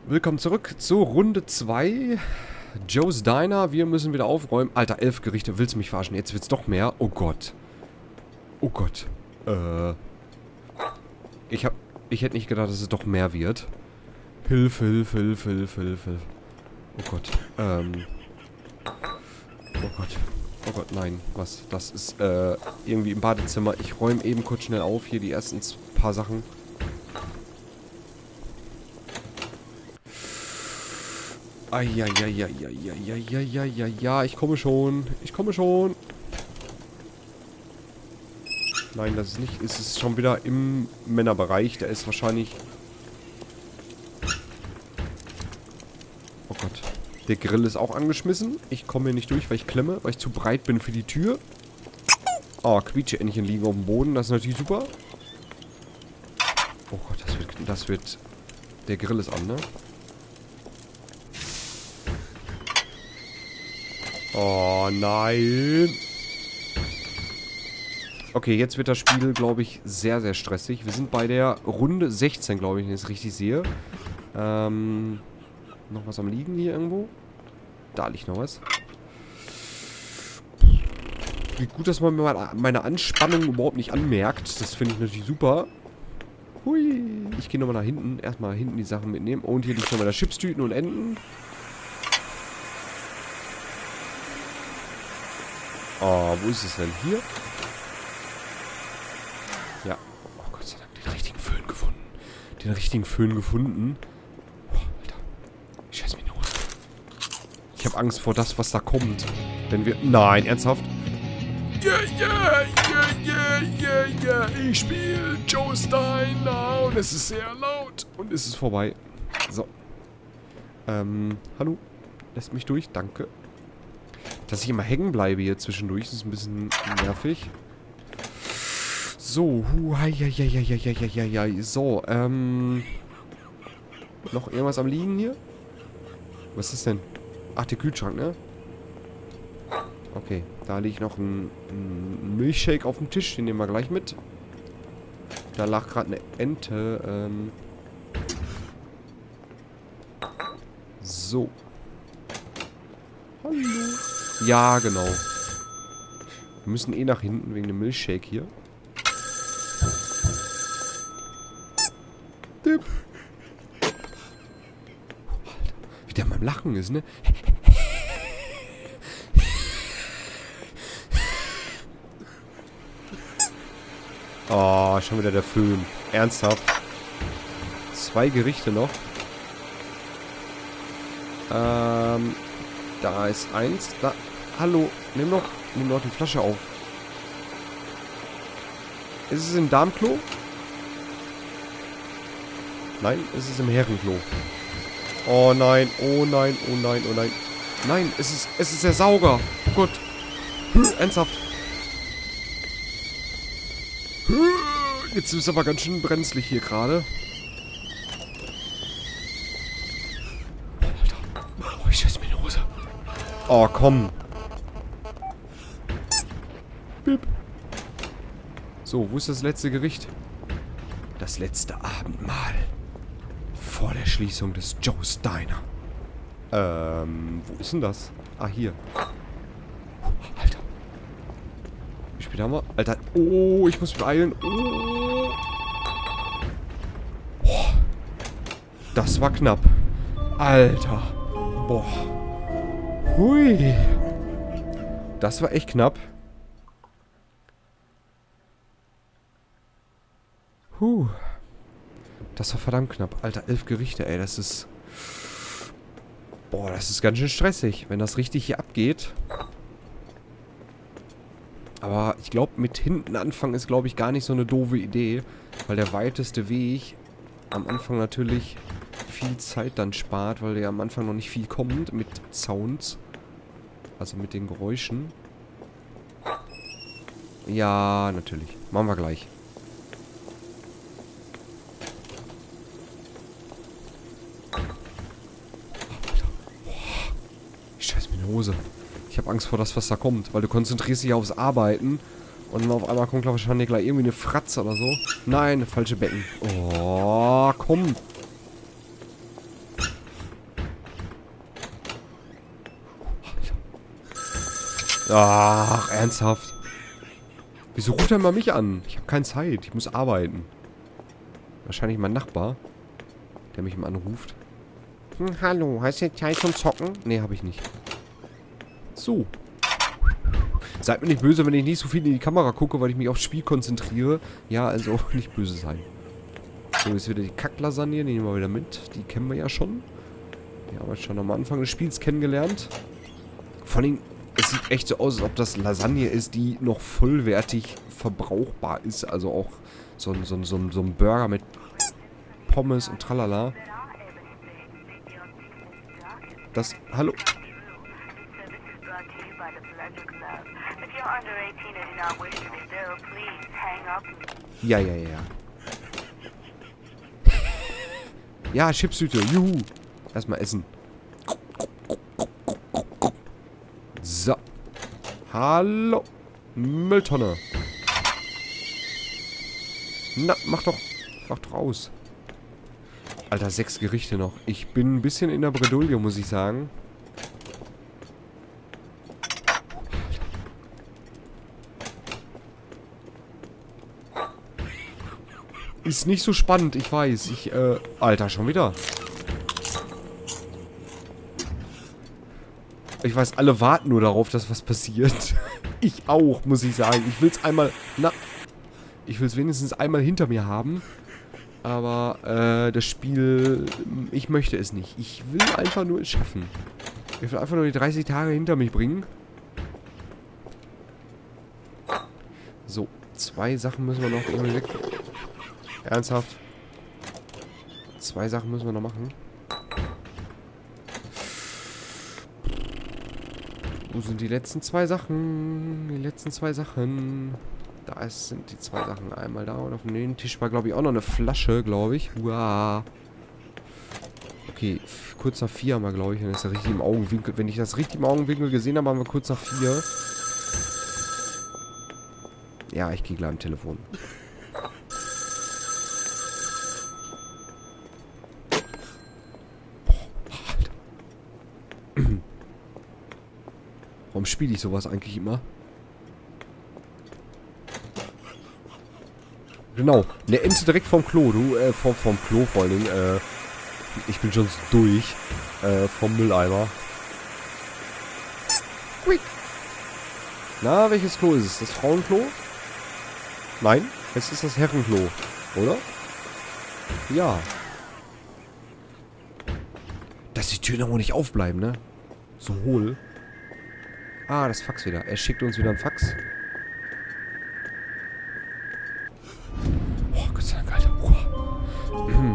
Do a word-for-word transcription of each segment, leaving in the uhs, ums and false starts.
Willkommen zurück zur Runde zwei. Joe's Diner. Wir müssen wieder aufräumen. Alter, elf Gerichte. Willst du mich verarschen? Jetzt wird's doch mehr. Oh Gott. Oh Gott. Äh. Ich hab... Ich hätte nicht gedacht, dass es doch mehr wird. Hilfe, Hilfe, Hilfe, Hilfe, Hilfe. Oh Gott. Ähm. Oh Gott. Oh Gott, nein. Was? Das ist, äh, irgendwie im Badezimmer. Ich räume eben kurz schnell auf. Hier die ersten paar Sachen. Eieieiei, ja, ich komme schon. Ich komme schon. Nein, das ist nicht. Es ist schon wieder im Männerbereich. Der ist wahrscheinlich... Oh Gott. Der Grill ist auch angeschmissen. Ich komme hier nicht durch, weil ich klemme, weil ich zu breit bin für die Tür. Oh, Quietscheentchen liegen auf dem Boden. Das ist natürlich super. Oh Gott, das wird... Das wird... Der Grill ist an, ne? Oh nein. Okay, jetzt wird das Spiel, glaube ich, sehr, sehr stressig. Wir sind bei der Runde sechzehn, glaube ich, wenn ich es richtig sehe. Ähm, noch was am Liegen hier irgendwo? Da liegt noch was. Wie gut, dass man meine Anspannung überhaupt nicht anmerkt. Das finde ich natürlich super. Hui. Ich gehe nochmal nach hinten. Erstmal hinten die Sachen mitnehmen. Und hier liegt nochmal der Chipstüten und Enten. Oh, wo ist es denn? Hier? Ja. Oh Gott sei Dank, den richtigen Föhn gefunden. Den richtigen Föhn gefunden. Oh, Alter. Ich scheiß mir in die Hose. Ich habe Angst vor das, was da kommt. Wenn wir... Nein, ernsthaft? Yeah, yeah, yeah, yeah, yeah, yeah. Ich spiele Joe's Diner und es ist sehr laut. Und es ist vorbei. So. Ähm, hallo? Lässt mich durch, danke. Dass ich immer hängen bleibe hier zwischendurch, das ist ein bisschen nervig. So, hu, hei, hei, hei, hei, hei, hei, hei. So, ähm... Noch irgendwas am Liegen hier? Was ist das denn? Ach, der Kühlschrank, ne? Okay, da liegt noch ein, ein Milchshake auf dem Tisch, den nehmen wir gleich mit. Da lag gerade eine Ente, ähm... So. Hallo. Ja, genau. Wir müssen eh nach hinten wegen dem Milchshake hier. Dip. Alter, wie der mal am Lachen ist, ne? Oh, schon wieder der Föhn. Ernsthaft. Zwei Gerichte noch. Ähm... Da ist eins. Da. Hallo. Nimm noch, nimm noch die Flasche auf. Ist es im Darmklo? Nein, ist es im Herrenklo. Oh nein, oh nein, oh nein, oh nein. Nein, es ist, es ist der Sauger. Oh Gott. Hü, ernsthaft. Hü, jetzt ist es aber ganz schön brenzlig hier gerade. Alter. Oh, ich scheiß mir in die Hose. Oh, komm. Bip. So, wo ist das letzte Gericht? Das letzte Abendmahl. Vor der Schließung des Joe's Diner. Ähm, wo ist denn das? Ah, hier. Alter. Wie spät haben wir? Alter. Oh, ich muss beeilen. Oh. Oh. Das war knapp. Alter. Boah. Hui. Das war echt knapp. Huh. Das war verdammt knapp. Alter, elf Gerichte, ey. Das ist... Boah, das ist ganz schön stressig, wenn das richtig hier abgeht. Aber ich glaube, mit hinten anfangen ist, glaube ich, gar nicht so eine doofe Idee. Weil der weiteste Weg am Anfang natürlich viel Zeit dann spart, weil der am Anfang noch nicht viel kommt mit Sounds. Also mit den Geräuschen. Ja, natürlich. Machen wir gleich. Ich scheiß mir in die Hose. Ich habe Angst vor das, was da kommt. Weil du konzentrierst dich aufs Arbeiten. Und dann auf einmal kommt, glaube ich, wahrscheinlich gleich irgendwie eine Fratze oder so. Nein, falsche Becken. Oh, komm. Ach, ernsthaft. Wieso ruft er mal mich an? Ich habe keine Zeit. Ich muss arbeiten. Wahrscheinlich mein Nachbar, der mich mal anruft. Hm, hallo, hast du Zeit zum Zocken? Nee, habe ich nicht. So. Seid mir nicht böse, wenn ich nicht so viel in die Kamera gucke, weil ich mich aufs Spiel konzentriere. Ja, also nicht böse sein. So, jetzt wieder die Kacklasagne. Die nehmen wir wieder mit. Die kennen wir ja schon. Die haben wir schon am Anfang des Spiels kennengelernt. Vor allem, es sieht echt so aus, als ob das Lasagne ist, die noch vollwertig verbrauchbar ist. Also auch so ein, so ein, so ein, so ein Burger mit Pommes und tralala. Das... Hallo? Ja, ja, ja. Ja, Chipstüte. Juhu. Erstmal essen. So. Hallo. Mülltonne. Na, mach doch. Mach doch aus. Alter, sechs Gerichte noch. Ich bin ein bisschen in der Bredouille, muss ich sagen. Ist nicht so spannend, ich weiß. Ich, äh... Alter, schon wieder. Ich weiß, alle warten nur darauf, dass was passiert. Ich auch, muss ich sagen. Ich will's einmal... Na... Ich will's wenigstens einmal hinter mir haben. Aber, äh, das Spiel... Ich möchte es nicht. Ich will einfach nur es schaffen. Ich will einfach nur die dreißig Tage hinter mich bringen. So, zwei Sachen müssen wir noch irgendwie weg... Ernsthaft? Zwei Sachen müssen wir noch machen. Wo sind die letzten zwei Sachen? Die letzten zwei Sachen. Da ist, sind die zwei Sachen. Einmal da und auf dem Tisch war, glaube ich, auch noch eine Flasche, glaube ich. Uah. Okay, kurz nach vier haben wir, glaube ich. Dann ist er richtig im Augenwinkel. Wenn ich das richtig im Augenwinkel gesehen habe, haben wir kurz nach vier. Ja, ich gehe gleich am Telefon. Warum spiele ich sowas eigentlich immer? Genau. Eine Ente direkt vom Klo. Du, äh, vom, vom Klo vor allen Dingen. Äh, ich bin schon durch. Äh, vom Mülleimer. Quick. Na, welches Klo ist es? Das Frauenklo? Nein, es ist das Herrenklo. Oder? Ja. Dass die Türen aber nicht aufbleiben, ne? So hohl. Ah, das Fax wieder. Er schickt uns wieder ein Fax. Oh, Gott sei Dank, Alter. Oh. Mhm.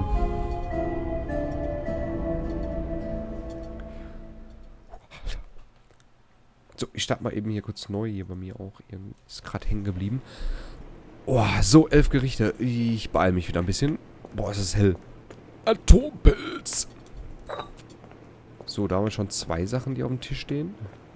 So, ich starte mal eben hier kurz neu. Hier bei mir auch. Irgendwie ist gerade hängen geblieben. Oh, so, elf Gerichte. Ich beeile mich wieder ein bisschen. Boah, es ist hell. Atompilz. So, da haben wir schon zwei Sachen, die auf dem Tisch stehen.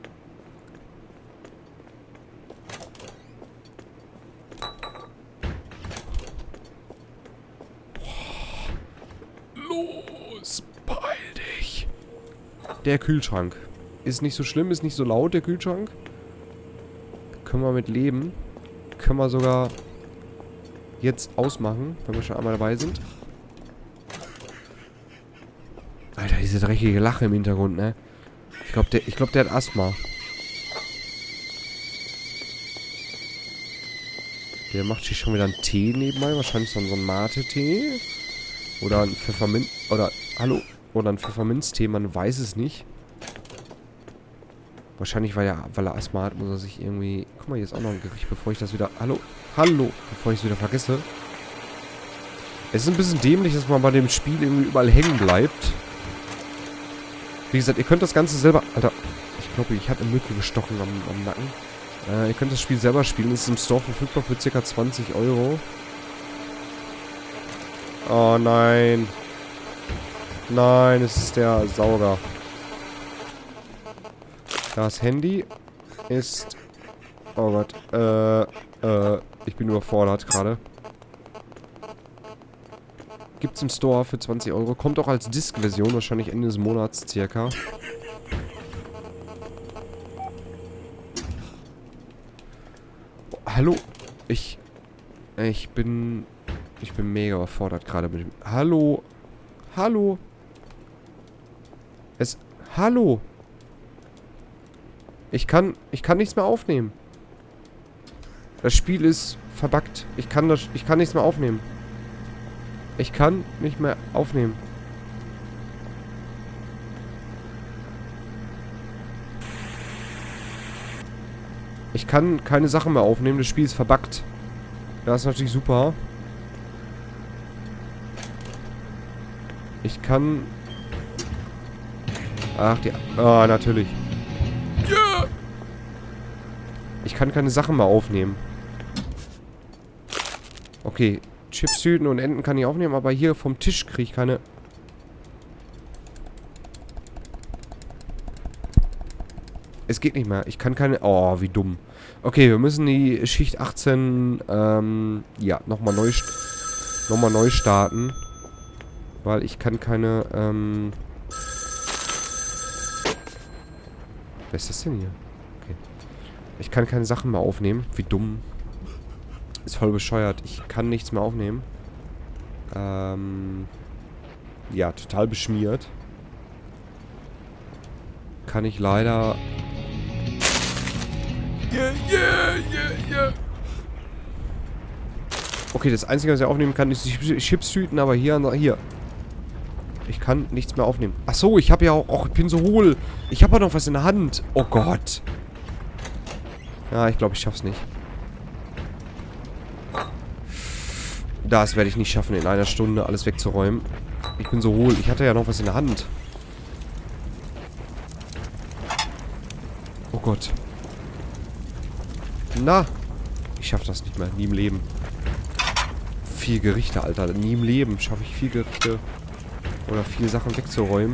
Los, beeil dich. Der Kühlschrank. Ist nicht so schlimm, ist nicht so laut, der Kühlschrank. Können wir mit leben. Können wir sogar jetzt ausmachen, wenn wir schon einmal dabei sind. Alter, diese dreckige Lache im Hintergrund, ne? Ich glaube, der, ich glaub, der hat Asthma. Der macht sich schon wieder einen Tee nebenbei. Wahrscheinlich so ein Mate-Tee. Oder ein Pfefferminz... Oder... Hallo? Oder ein Pfefferminztee, man weiß es nicht. Wahrscheinlich, weil er, weil er Asthma hat, muss er sich irgendwie... Guck mal, hier ist auch noch ein Gericht, bevor ich das wieder... Hallo? Hallo? Bevor ich es wieder vergesse. Es ist ein bisschen dämlich, dass man bei dem Spiel irgendwie überall hängen bleibt. Wie gesagt, ihr könnt das Ganze selber... Alter, ich glaube, ich hatte eine Mücke gestochen am, am Nacken. Äh, ihr könnt das Spiel selber spielen. Es ist im Store verfügbar für ca. zwanzig Euro. Oh nein. Nein, es ist der Sauger. Das Handy ist... Oh Gott. Äh, äh, ich bin überfordert gerade. Gibt's im Store für zwanzig Euro. Kommt auch als Disk-Version, wahrscheinlich Ende des Monats circa. Hallo? Ich... Ich bin... Ich bin mega überfordert gerade mit dem... Hallo? Hallo? Es... Hallo? Ich kann... Ich kann nichts mehr aufnehmen. Das Spiel ist verbuggt. Ich kann das... Ich kann nichts mehr aufnehmen. Ich kann nicht mehr aufnehmen. Ich kann keine Sachen mehr aufnehmen. Das Spiel ist verbuggt. Das ist natürlich super. Ich kann... Ach, die... Ah, natürlich. Yeah. Ich kann keine Sachen mehr aufnehmen. Okay. Chips, Tüten und Enten kann ich aufnehmen, aber hier vom Tisch kriege ich keine... Es geht nicht mehr. Ich kann keine... Oh, wie dumm. Okay, wir müssen die Schicht achtzehn, ähm, ja, nochmal neu, nochmal neu starten. Weil ich kann keine, ähm... Wer ist das denn hier? Okay. Ich kann keine Sachen mehr aufnehmen. Wie dumm. Ist voll bescheuert. Ich kann nichts mehr aufnehmen. Ähm... Ja, total beschmiert. Kann ich leider... Yeah, yeah, yeah, yeah. Okay, das Einzige, was ich aufnehmen kann, ist die Chipstüten, aber hier, hier. Ich kann nichts mehr aufnehmen. Ach so, ich habe ja auch... Och, ich bin so hohl. Ich habe ja noch was in der Hand. Oh Gott. Ja, ich glaube, ich schaff's nicht. Das werde ich nicht schaffen, in einer Stunde alles wegzuräumen. Ich bin so hohl. Ich hatte ja noch was in der Hand. Oh Gott. Na. Ich schaffe das nicht mehr. Nie im Leben. Vier Gerichte, Alter. Nie im Leben schaffe ich vier Gerichte. Oder vier Sachen wegzuräumen.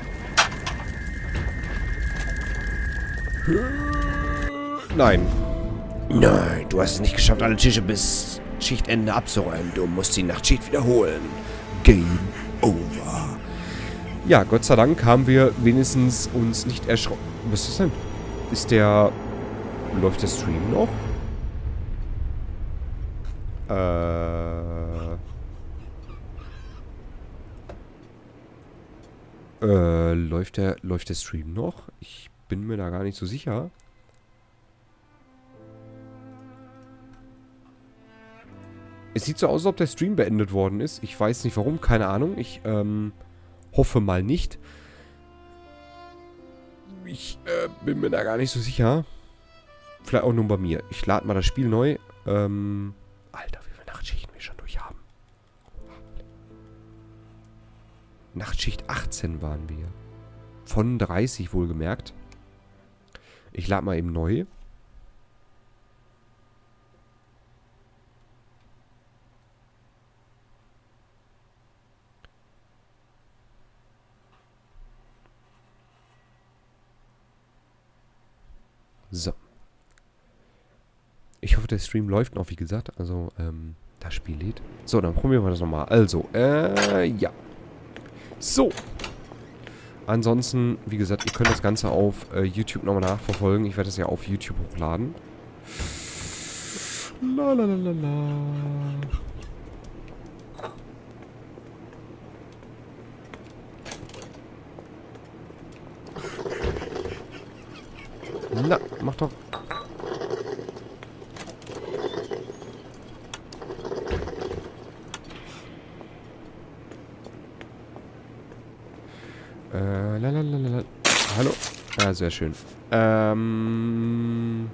Nein. Nein, du hast es nicht geschafft, alle Tische bis Schichtende abzuräumen. Du musst die Nachtschicht wiederholen. Game over. Ja, Gott sei Dank haben wir wenigstens uns nicht erschrocken. Was ist das denn? Ist der... Läuft der Stream noch? Äh... Äh, läuft der, läuft der Stream noch? Ich bin mir da gar nicht so sicher. Es sieht so aus, als ob der Stream beendet worden ist. Ich weiß nicht warum, keine Ahnung. Ich, ähm, hoffe mal nicht. Ich, äh, bin mir da gar nicht so sicher. Vielleicht auch nur bei mir. Ich lade mal das Spiel neu. Ähm, Alter, wie viele Nachtschichten wir schon durch haben. Nachtschicht achtzehn waren wir. Von dreißig wohlgemerkt. Ich lade mal eben neu. So. Ich hoffe, der Stream läuft noch, wie gesagt. Also, ähm, das Spiel lädt. So, dann probieren wir das nochmal. Also, äh, ja. So. Ansonsten, wie gesagt, ihr könnt das Ganze auf äh, YouTube nochmal nachverfolgen. Ich werde das ja auf YouTube hochladen. La la la la la. Na, mach doch. Äh, lalalala. Hallo? Ja, sehr schön. Ähm...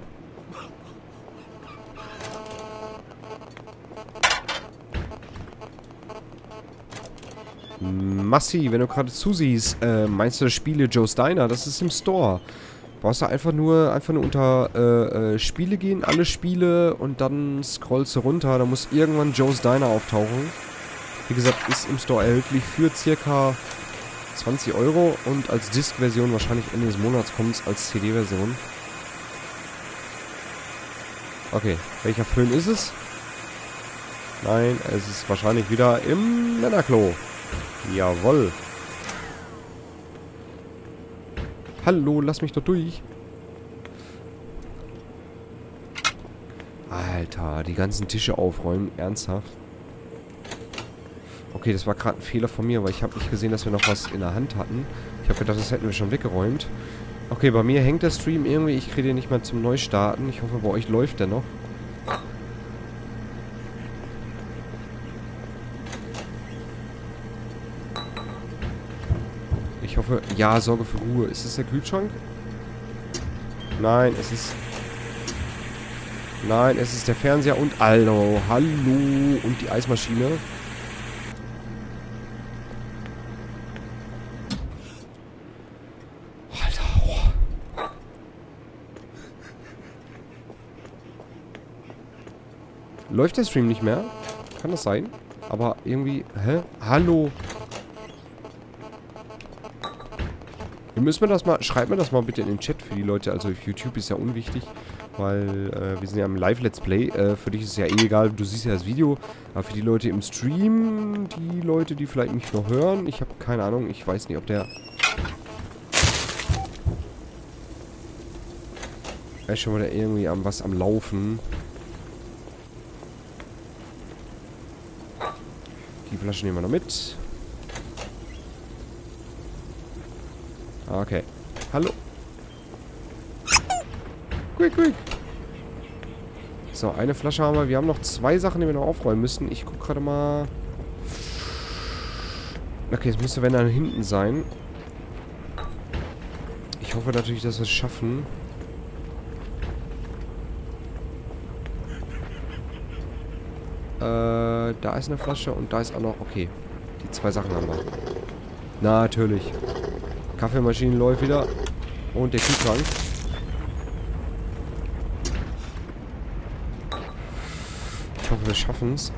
Massi, wenn du gerade zusiehst, äh, meinst du das Spiele Joe's Diner? Das ist im Store. Brauchst du einfach nur, einfach nur unter äh, äh, Spiele gehen, alle Spiele und dann scrollst du runter. Da muss irgendwann Joe's Diner auftauchen. Wie gesagt, ist im Store erhältlich für circa zwanzig Euro und als Disc-Version wahrscheinlich Ende des Monats kommt es als C D-Version. Okay, welcher Föhn ist es? Nein, es ist wahrscheinlich wieder im Männerklo. Jawohl. Hallo, lass mich doch durch. Alter, die ganzen Tische aufräumen. Ernsthaft? Okay, das war gerade ein Fehler von mir, weil ich habe nicht gesehen, dass wir noch was in der Hand hatten. Ich habe gedacht, das hätten wir schon weggeräumt. Okay, bei mir hängt der Stream irgendwie. Ich kriege den nicht mal zum Neustarten. Ich hoffe, bei euch läuft der noch. Ich hoffe, ja, sorge für Ruhe. Ist es der Kühlschrank? Nein, es ist... Nein, es ist der Fernseher und... Hallo, hallo. Und die Eismaschine. Alter. Läuft der Stream nicht mehr? Kann das sein? Aber irgendwie... Hä? Hallo. Wir müssen mir das mal... Schreibt mir das mal bitte in den Chat für die Leute. Also auf YouTube ist ja unwichtig. Weil äh, wir sind ja im Live-Let's Play. Äh, für dich ist es ja eh egal. Du siehst ja das Video. Aber für die Leute im Stream... Die Leute, die vielleicht mich noch hören. Ich habe keine Ahnung. Ich weiß nicht, ob der... Er ist schon wieder irgendwie am was am Laufen. Die Flasche nehmen wir noch mit. Okay. Hallo. Quick, quick. So, eine Flasche haben wir. Wir haben noch zwei Sachen, die wir noch aufräumen müssen. Ich gucke gerade mal. Okay, es müsste, wenn dann hinten sein. Ich hoffe natürlich, dass wir es schaffen. Äh, da ist eine Flasche und da ist auch noch... Okay. Die zwei Sachen haben wir. Natürlich. Kaffeemaschine läuft wieder. Und der Kühlschrank. Ich hoffe, wir schaffen es.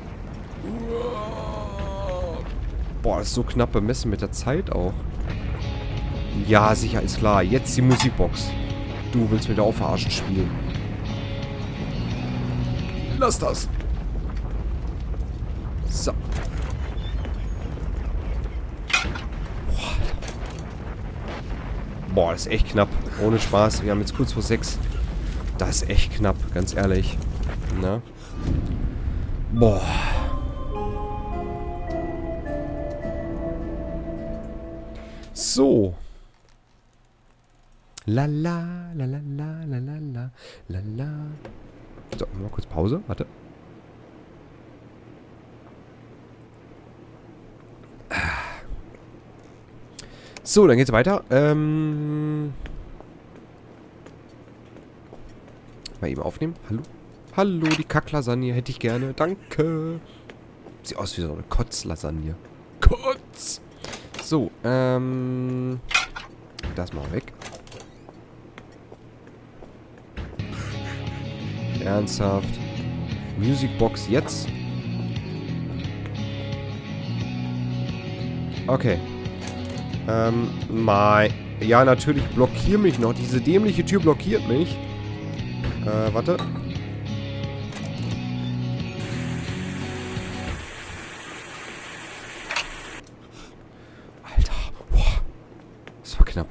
Boah, das ist so knapp bemessen mit der Zeit auch. Ja, sicher, ist klar. Jetzt die Musikbox. Du willst mit der Verarschen spielen. Lass das. So. Boah, das ist echt knapp. Ohne Spaß. Wir haben jetzt kurz vor sechs. Das ist echt knapp, ganz ehrlich. Na? Boah. So. La la, la la la, la la la, la la. So, mal kurz Pause. Warte. So, dann geht's weiter. Ähm. Mal eben aufnehmen. Hallo. Hallo, die Kacklasagne hätte ich gerne. Danke. Sieht aus wie so eine Kotzlasagne. Kotz. So, ähm. Das mal weg. Ernsthaft. Musicbox jetzt. Okay. Ähm, mein... Ja, natürlich, blockier mich noch. Diese dämliche Tür blockiert mich. Äh, warte. Alter. Boah. Das war knapp.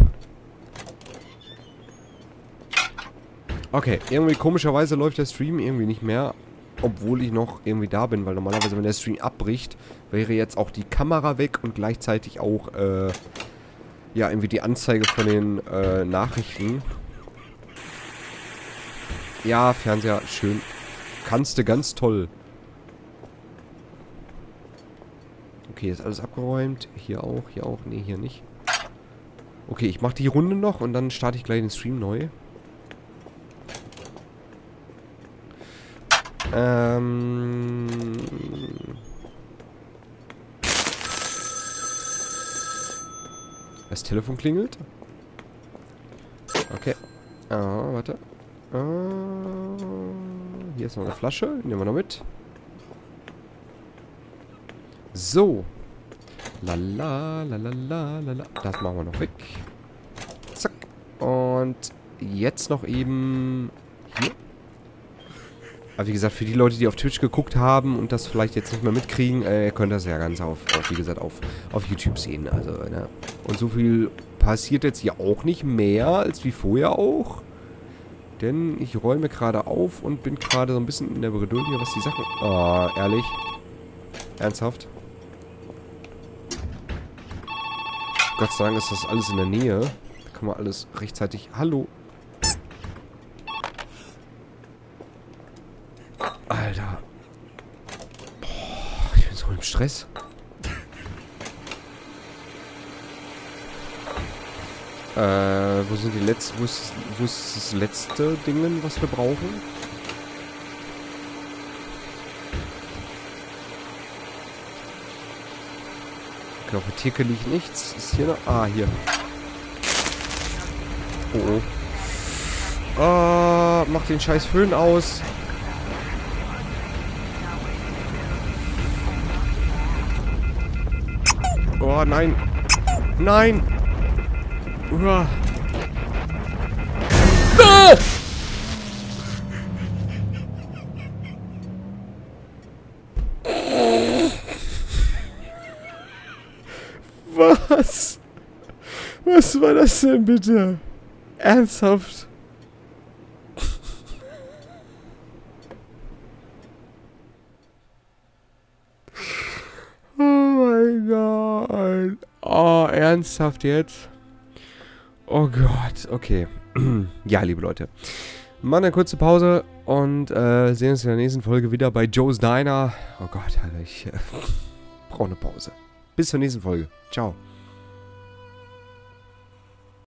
Okay, irgendwie komischerweise läuft der Stream irgendwie nicht mehr. Obwohl ich noch irgendwie da bin, weil normalerweise, wenn der Stream abbricht, wäre jetzt auch die Kamera weg und gleichzeitig auch, äh, ja, irgendwie die Anzeige von den, äh, Nachrichten. Ja, Fernseher, schön. Kannst du ganz toll. Okay, ist alles abgeräumt. Hier auch, hier auch. Nee, hier nicht. Okay, ich mache die Runde noch und dann starte ich gleich den Stream neu. Ähm... Das Telefon klingelt. Okay. Ah, warte. Ah, hier ist noch eine Flasche. Die nehmen wir noch mit. So. Lala, lala, lala. Das machen wir noch weg. Zack. Und jetzt noch eben hier. Aber wie gesagt, für die Leute, die auf Twitch geguckt haben und das vielleicht jetzt nicht mehr mitkriegen, äh, könnt ihr das ja ganz auf, auf wie gesagt, auf, auf YouTube sehen. Also, ne? Und so viel passiert jetzt hier auch nicht mehr, als wie vorher auch. Denn ich räume gerade auf und bin gerade so ein bisschen in der Bredouille, was die Sachen... Oh, ehrlich? Ernsthaft? Gott sei Dank ist das alles in der Nähe. Da kann man alles rechtzeitig... Hallo? Alter. Boah, ich bin so im Stress. Äh, wo sind die letzten... Wo ist, wo ist das letzte Ding, was wir brauchen? Okay, auf der Theke liegt nichts. Ist hier noch... Ah, hier. Oh, oh. Ah, mach den scheiß Föhn aus. Oh, nein. Nein. Uah. Ah! Was? Was war das denn bitte? Ernsthaft? Oh mein Gott. Oh, ernsthaft jetzt? Oh Gott, okay. Ja, liebe Leute. Machen eine kurze Pause und äh, sehen uns in der nächsten Folge wieder bei Joe's Diner. Oh Gott, Alter, ich äh, brauche eine Pause. Bis zur nächsten Folge. Ciao.